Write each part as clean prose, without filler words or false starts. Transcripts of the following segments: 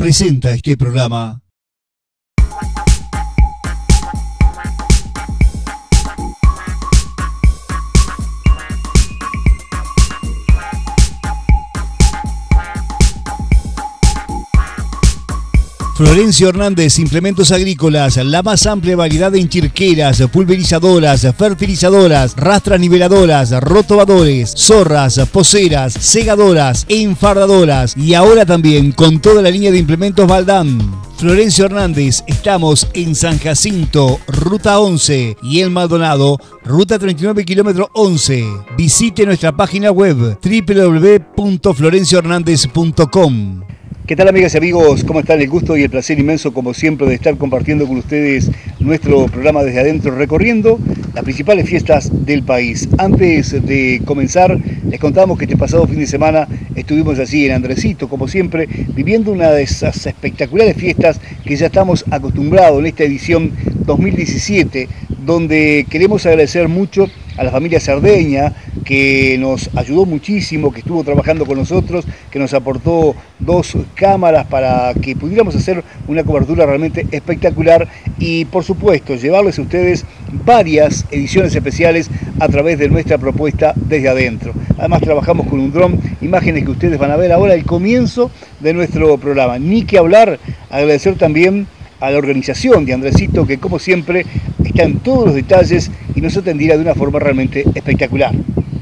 presenta este programa. Florencio Hernández, implementos agrícolas, la más amplia variedad de enchirqueras, pulverizadoras, fertilizadoras, rastras niveladoras, rotobadores, zorras, poceras, segadoras, enfardadoras y ahora también con toda la línea de implementos Baldán. Florencio Hernández, estamos en San Jacinto, ruta 11 y El Maldonado, ruta 39, kilómetro 11. Visite nuestra página web www.florenciohernandez.com. ¿Qué tal, amigas y amigos? ¿Cómo están? El gusto y el placer inmenso, como siempre, de estar compartiendo con ustedes nuestro programa Desde Adentro, recorriendo las principales fiestas del país. Antes de comenzar, les contamos que este pasado fin de semana estuvimos allí en Andresito, como siempre, viviendo una de esas espectaculares fiestas que ya estamos acostumbrados en esta edición 2017, donde queremos agradecer mucho a la familia Cerdeña, que nos ayudó muchísimo, que estuvo trabajando con nosotros, que nos aportó 2 cámaras para que pudiéramos hacer una cobertura realmente espectacular y, por supuesto, llevarles a ustedes varias ediciones especiales a través de nuestra propuesta Desde Adentro. Además, trabajamos con un dron, imágenes que ustedes van a ver ahora al comienzo de nuestro programa. Ni que hablar, agradecer también a la organización de Andresito, que como siempre está en todos los detalles y nos atenderá de una forma realmente espectacular.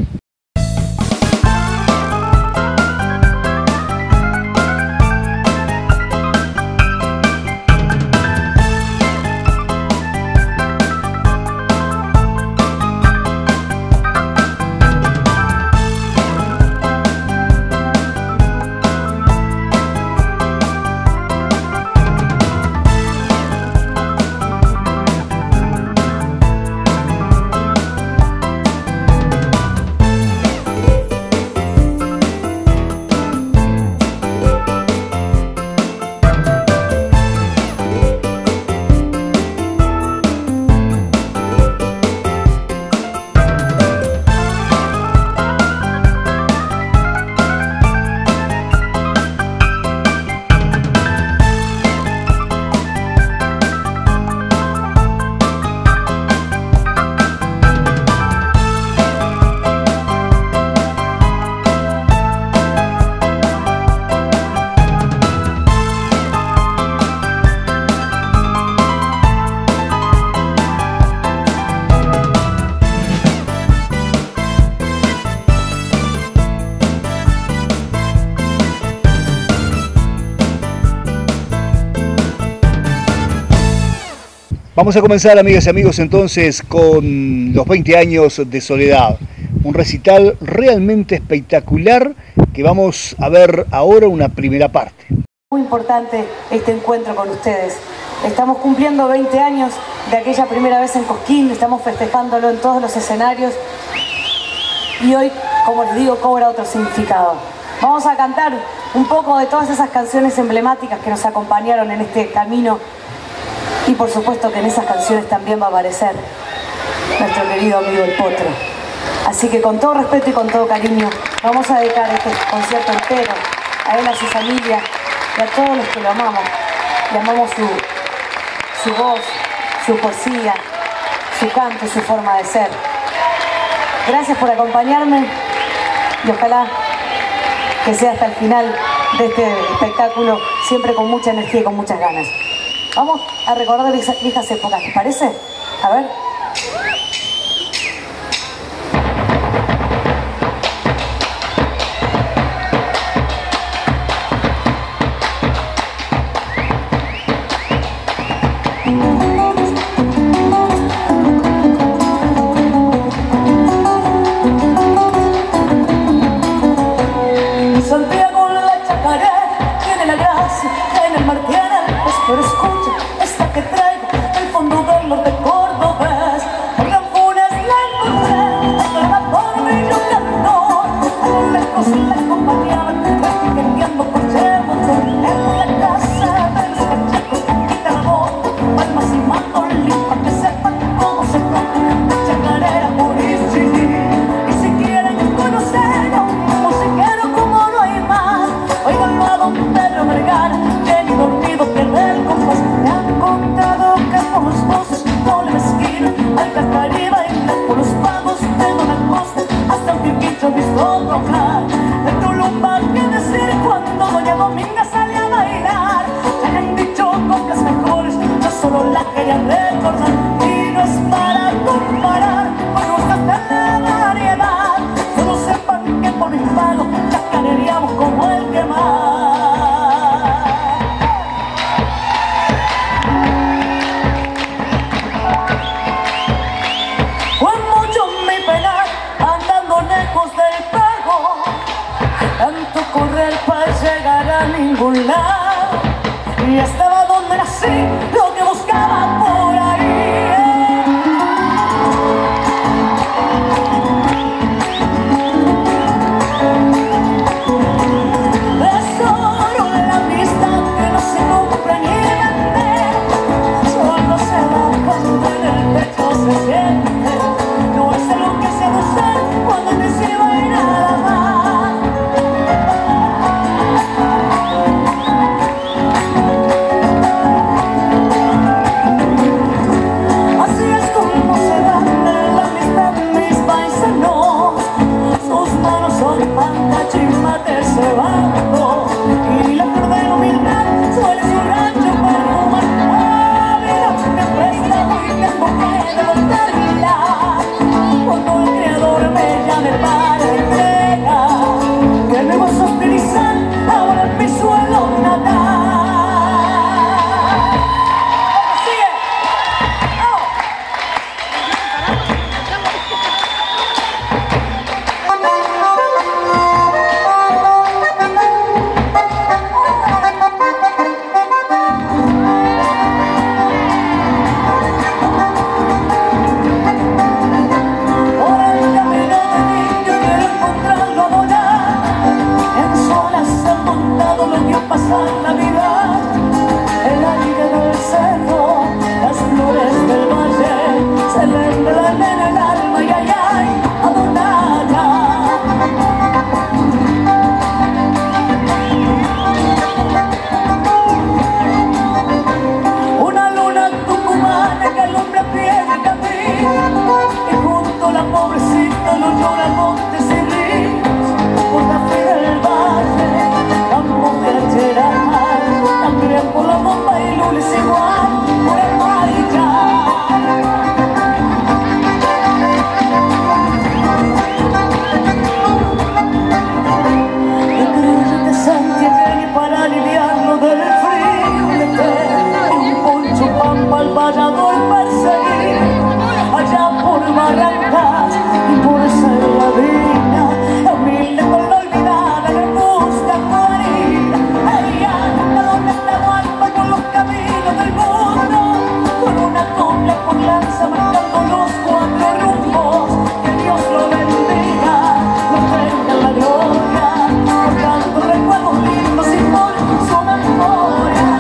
Vamos a comenzar, amigas y amigos, entonces con los 20 años de Soledad. Un recital realmente espectacular que vamos a ver ahora una primera parte. Muy importante este encuentro con ustedes. Estamos cumpliendo 20 años de aquella primera vez en Cosquín, estamos festejándolo en todos los escenarios y hoy, como les digo, cobra otro significado. Vamos a cantar un poco de todas esas canciones emblemáticas que nos acompañaron en este camino. Y por supuesto que en esas canciones también va a aparecer nuestro querido amigo el Potro. Así que con todo respeto y con todo cariño vamos a dedicar este concierto entero a él, a su familia y a todos los que lo amamos. Le amamos su voz, su poesía, su canto, su forma de ser. Gracias por acompañarme y ojalá que sea hasta el final de este espectáculo, siempre con mucha energía y con muchas ganas. Vamos a recordar viejas épocas, ¿les parece? A ver. Santiago la chacarera tiene la gracia, en el mar tiene el pez, pero escucha esta que traigo, el fondo del norte cordobés. El gran Funes la encontré, aclara por brillo cantor, a lo lejos la acompañaba, repiqueteando por Chemontón, en la casa de los cachacos, quita la voz, palmas y mandolín, pa' que sepan cómo se toca la chacarera por Isidí. Y si quieren conocer a un musiquero como no hay más, oiganlo a don Pedro Vergara, Jenny Doña Dominga sale a bailar. Ya le han dicho coplas mejores, yo solo la quería recordar. Y no es para comparar, pues nos gasta la variedad. Solo sepan que por mi pago chacareríamos como el que más. Fue mucho mi penar andando lejos del pago, tanto correr para llegar a ningún lado. Y estaba donde nací, lo que buscaba por ahí. Tesoro la amistad que no se compra ni vende, solo se va cuando en el pecho se siente. No es lo que se gozar cuando te sirva y nada más. Así es como se da la amistad mis paisanos. Sus manos son panta, chimate, cebado, y la flor de la humildad suele su rancho perfumar. Ah, mira, me presta muy tiempo que levantarla, cuando el creador me llame para entrega, que me vas a utilizar ahora en mi suelo natal. ¡Sigue! ¡Oh! Por el camino del indio quiero encontrarlo a volar. En solas se ha montado lo que pasa en la vida. El aire del cerro, las flores del valle, se le enredan en el alma y ay, ay, adonaya. Una luna tucumana que alumbra piedra y camino, y junto a la pobrecita lo llora montes y ríos. Por la fe del valle, campos de Cheral, también por la bomba y lunes igual, por el Marillar. De creyente santiagueño para aliviarlo del frío, le tengo un poncho pampa al vallador perseguir, allá por Barrancas y por Cerradina, humilde con la olvidada que busca guarida. Ella, ¿a dónde está Guampa por los caminos del mundo? Con una copla por lanza marcando los cuatro rumbos. Que Dios lo bendiga, lo tenga en la gloria, por tantos recuerdos lindos y por su memoria.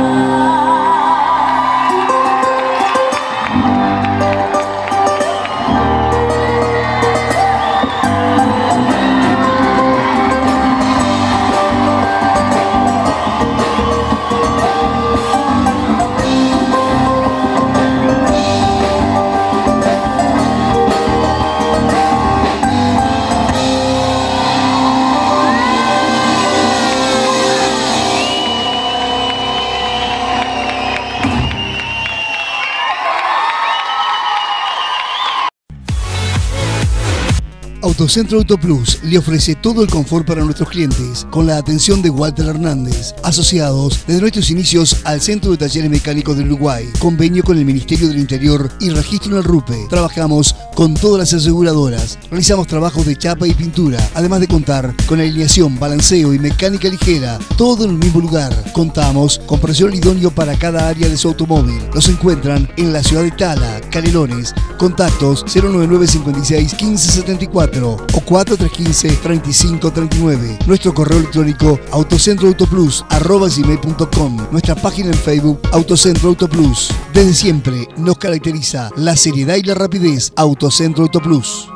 Autocentro Autoplus le ofrece todo el confort para nuestros clientes, con la atención de Walter Hernández, asociados desde nuestros inicios al Centro de Talleres Mecánicos del Uruguay, convenio con el Ministerio del Interior y registro en el RUPE. Trabajamos con todas las aseguradoras, realizamos trabajos de chapa y pintura, además de contar con alineación, balanceo y mecánica ligera, todo en el mismo lugar. Contamos con personal idóneo para cada área de su automóvil. Nos encuentran en la ciudad de Tala, Canelones. Contactos 099 56 15 74 o 4315 35 39. Nuestro correo electrónico autocentroautoplus@gmail.com. Nuestra página en Facebook Autocentro Autoplus. Desde siempre nos caracteriza la seriedad y la rapidez. Autocentro Autoplus.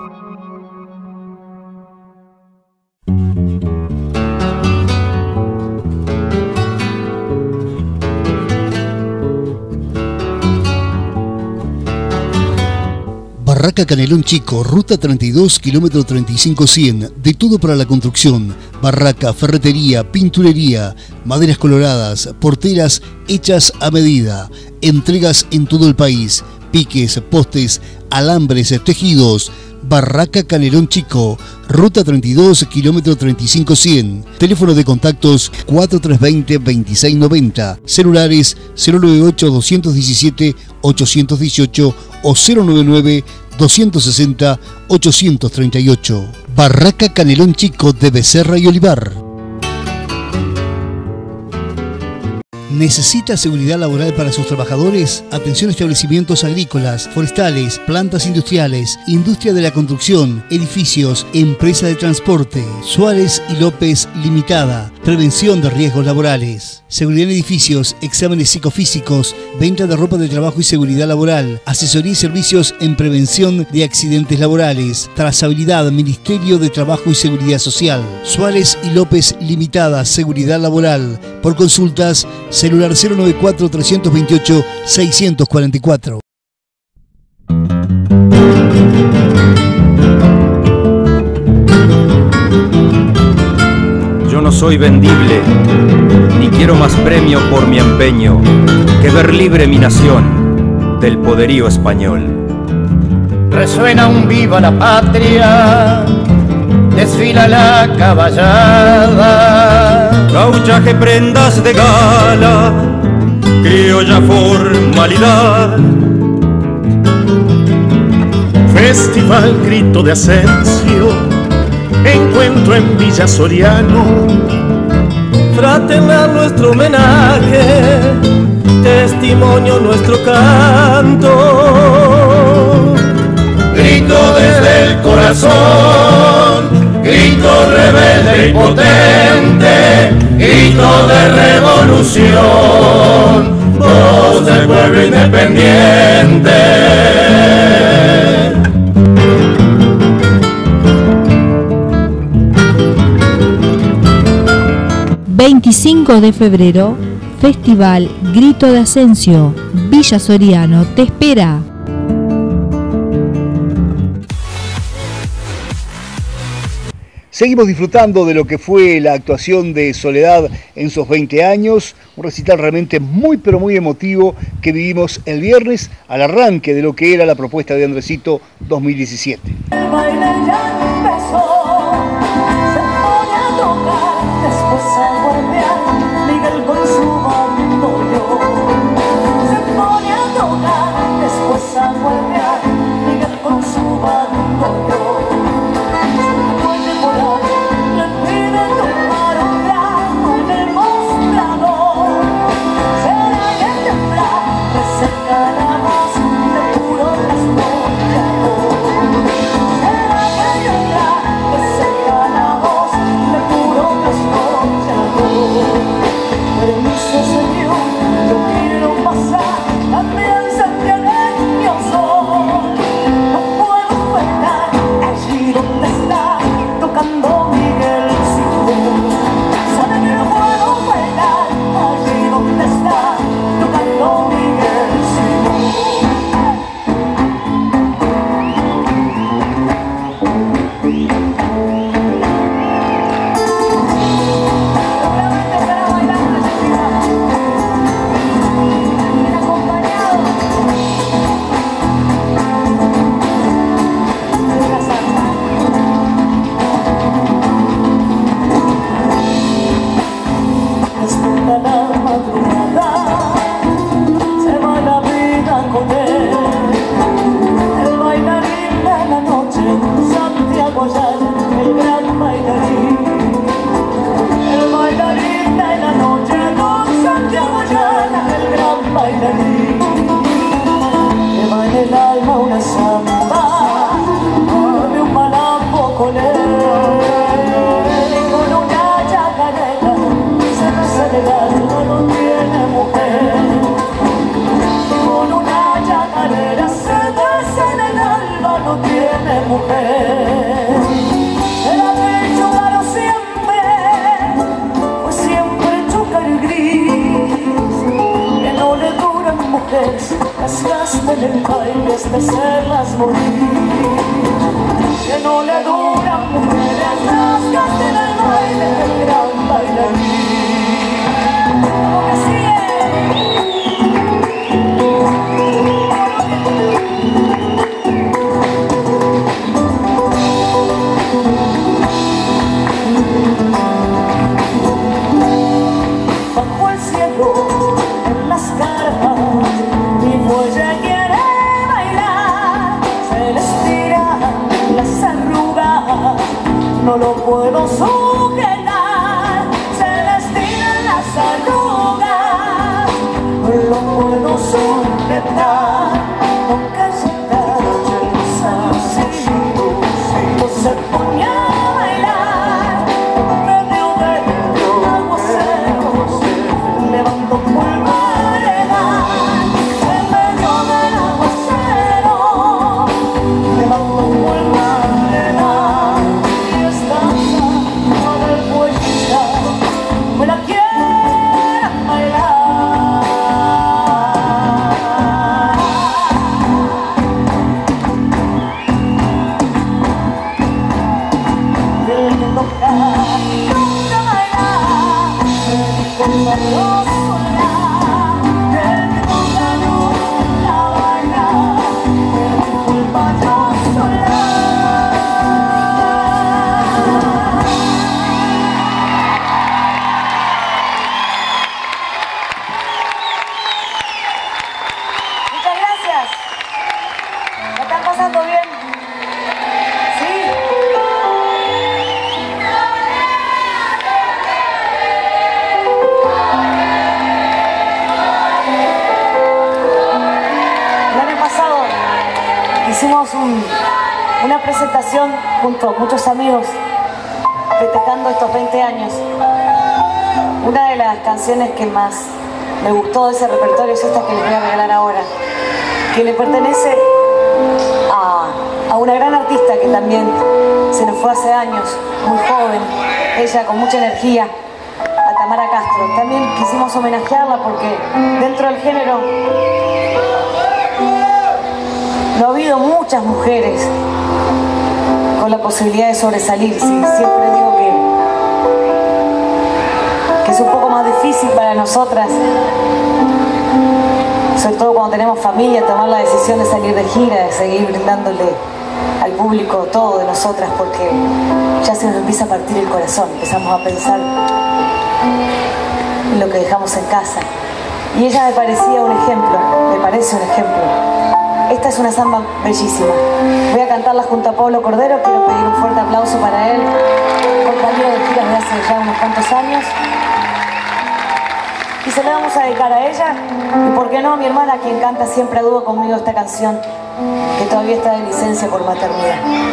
Barraca Canelón Chico, ruta 32, kilómetro 35-100. De todo para la construcción. Barraca, ferretería, pinturería, maderas coloradas, porteras hechas a medida. Entregas en todo el país. Piques, postes, alambres, tejidos. Barraca Canelón Chico, ruta 32, kilómetro 35-100. Teléfono de contactos 4320-2690. Celulares 098-217-818 o 099-260-838. Barraca Canelón Chico de Becerra y Olivar. ¿Necesita seguridad laboral para sus trabajadores? Atención a establecimientos agrícolas, forestales, plantas industriales, industria de la construcción, edificios, empresa de transporte. Suárez y López Limitada. Prevención de riesgos laborales. Seguridad en edificios, exámenes psicofísicos, venta de ropa de trabajo y seguridad laboral, asesoría y servicios en prevención de accidentes laborales, trazabilidad, Ministerio de Trabajo y Seguridad Social. Suárez y López Limitada, seguridad laboral. Por consultas, celular 094-328-644. Yo no soy vendible, ni quiero más premio por mi empeño que ver libre mi nación del poderío español. Resuena un viva la patria, desfila la caballada. Gauchaje, prendas de gala, criolla formalidad. Festival Grito de Ascencio, encuentro en Villa Soriano. Fraternal nuestro homenaje, testimonio nuestro canto. Grito desde el corazón, grito rebelde y potente, grito de revolución, voz del pueblo independiente. 25 de febrero, Festival Grito de Ascencio, Villa Soriano te espera. Seguimos disfrutando de lo que fue la actuación de Soledad en sus 20 años, un recital realmente muy pero muy emotivo que vivimos el viernes al arranque de lo que era la propuesta de Andresito 2017. El baile ya empezó, se pone a tocar, después a golpear, Miguel con su bandollo. Se pone a tocar, después a golpear, Miguel con su bandollo. Se puede volar, le pide tomar un trago en el mostrador. Será que temblar, que se caramos de puro trasnochador. Será que llorar, que se caramos de puro trasnochador. Permiso, señor, yo quiero pasar también santiagueño soy. No puedo faltar allí donde está tocando Miguel Simón. Sabe que no puedo faltar allí donde está tocando Miguel Simón. Seguramente estará bailando ese final. en el baile hasta hacerlas morir. Que no le duran mujeres rasgas en el baile del gran bailarín. Como que sigue. Bajo el cielo, en las carpas, mi muelle quiere bailar. Se le estiran las arrugas, no lo puedo sujetar. Se le estiran las arrugas, no lo puedo sujetar. Con cachetar así, no se ponía a bailar. En medio del aguacero, levanto polvareda. En medio del aguacero, levanto polvareda. Y esta alma del poesía me la quieren bailar. El que toca, nunca bailar. El que toca no sola. El que toca nunca bailar. El que culpa no sola. Muchas gracias. ¿Me están pasando bien? ¿Sí? El año pasado hicimos una presentación junto a muchos amigos festejando estos 20 años. Una de las canciones que más me gustó de ese repertorio es esta que les voy a regalar ahora, que le pertenece a una gran artista que también se nos fue hace años, muy joven, ella con mucha energía, a Tamara Castro. También quisimos homenajearla porque dentro del género no ha habido muchas mujeres con la posibilidad de sobresalir. Sí, siempre digo que es un poco más difícil para nosotras, sobre todo cuando tenemos familia, tomar la decisión de salir de gira, de seguir brindándole al público todo de nosotras, porque ya se nos empieza a partir el corazón, empezamos a pensar en lo que dejamos en casa. Y ella me parecía un ejemplo, me parece un ejemplo. Esta es una samba bellísima. Voy a cantarla junto a Pablo Cordero. Quiero pedir un fuerte aplauso para él, compañero de giras de hace ya unos cuantos años. Y se la vamos a dedicar a ella, y por qué no a mi hermana, quien canta siempre a dúo conmigo esta canción, que todavía está de licencia por maternidad.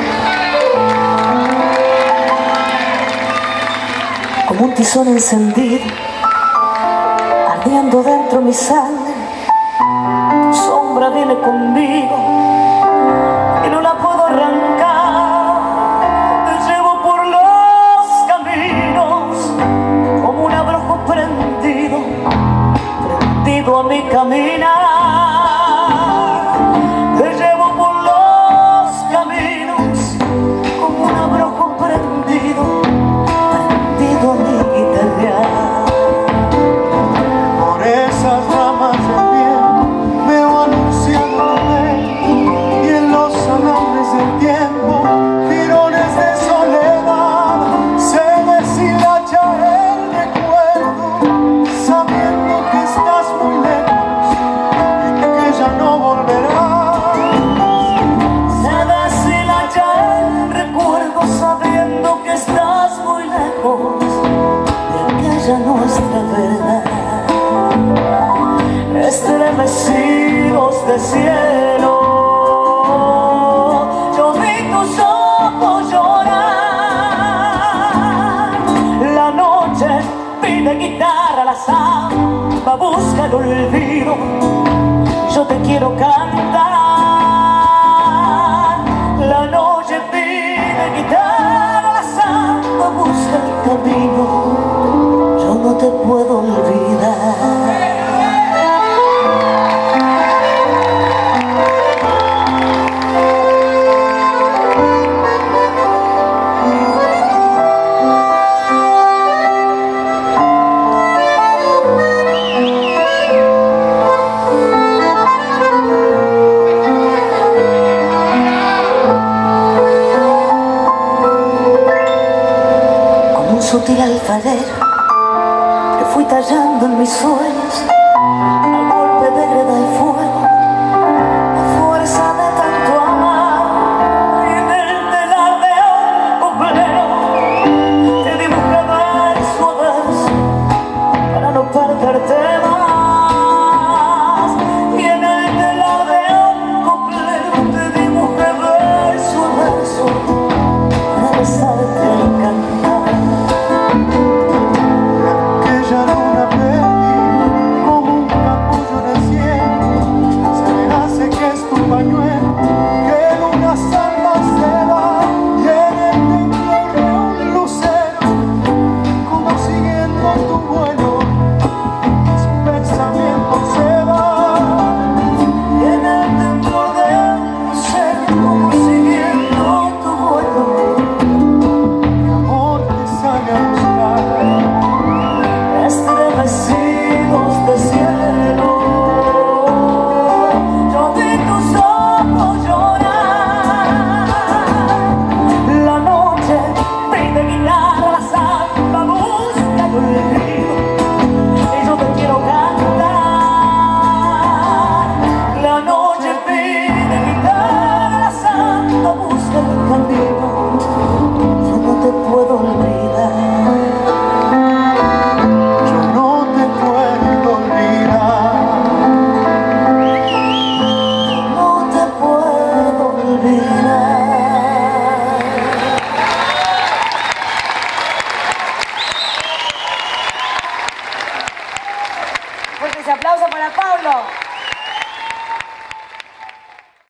Como un tizón encendido, ardiendo dentro mi sangre, tu sombra viene conmigo y no la puedo arrancar. Te llevo por los caminos como un abrojo prendido a mi caminar. Te llevo por los caminos como un abrojo prendido a mi guitarra. Por esas ramas del viento veo anunciándome, y en los alambres del tiempo, jirones de soledad, se deshilacha el recuerdo, sabiendo que estás muy lejos y que ya no volverás. Se deshilacha el recuerdo, sabiendo que estás muy lejos de aquella nuestra verdad. Estremecidos de cielo, yo vi tus ojos llorar. La noche pide guitarra, la samba busca el olvido. Yo te quiero cantar. La noche pide guitarra, la samba busca el camino. Yo no te puedo olvidar. sutil alfarero que fui tallando en mis sueños